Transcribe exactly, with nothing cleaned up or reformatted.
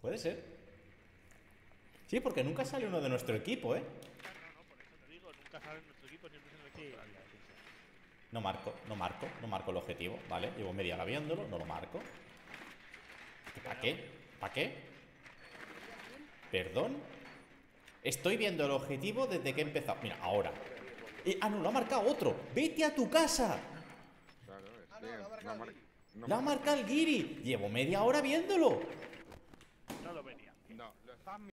Puede ser. Sí, porque nunca sale uno de nuestro equipo, ¿eh? No, no, por eso te digo, nunca sale en nuestro equipo, siempre es en el equipo contrario. No marco, no marco, no marco el objetivo, ¿vale? Llevo media hora viéndolo, no lo marco. ¿Para qué? ¿Para qué? ¿Perdón? Estoy viendo el objetivo desde que he empezado. Mira, ahora. Eh, ah, no, lo ha marcado otro. ¡Vete a tu casa! Claro, es Ah, que no, lo ha marcado mar- Giri. no ¡La ha marca. marcado el Giri! Llevo media hora viéndolo. No lo venía. No, lo estás